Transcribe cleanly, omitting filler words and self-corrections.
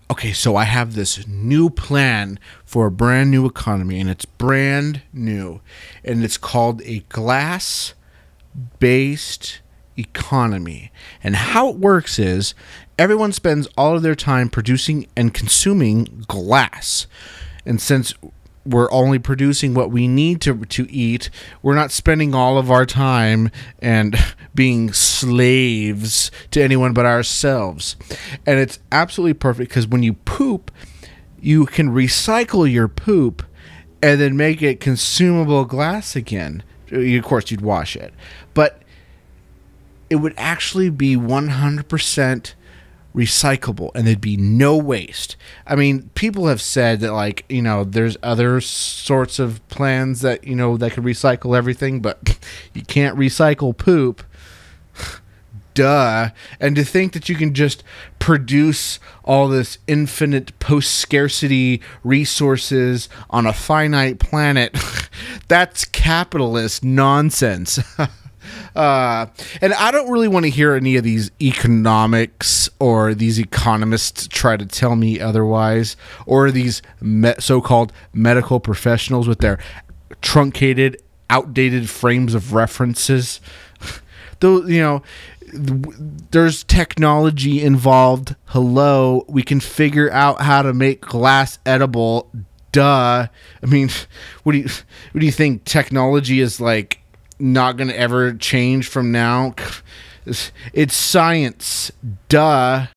okay, so I have this new plan for a brand new economy, and it's brand new, and it's called a glass based economy. And how it works is everyone spends all of their time producing and consuming glass. And since we're only producing what we need to eat, we're not spending all of our time and being slaves to anyone but ourselves. And it's absolutely perfect because when you poop, you can recycle your poop and then make it consumable glass again. Of course, you'd wash it. But it would actually be 100% recyclable and there'd be no waste. I mean, people have said that, like, you know, there's other sorts of plans that, you know, that could recycle everything, but you can't recycle poop. Duh. And to think that you can just produce all this infinite post-scarcity resources on a finite planet, that's capitalist nonsense. And I don't really want to hear any of these economics or these economists try to tell me otherwise, or these so-called medical professionals with their truncated, outdated frames of references. Though, you know, there's technology involved. Hello, we can figure out how to make glass edible. Duh. I mean, what do you think? Technology is like not going to ever change from now? It's science. Duh.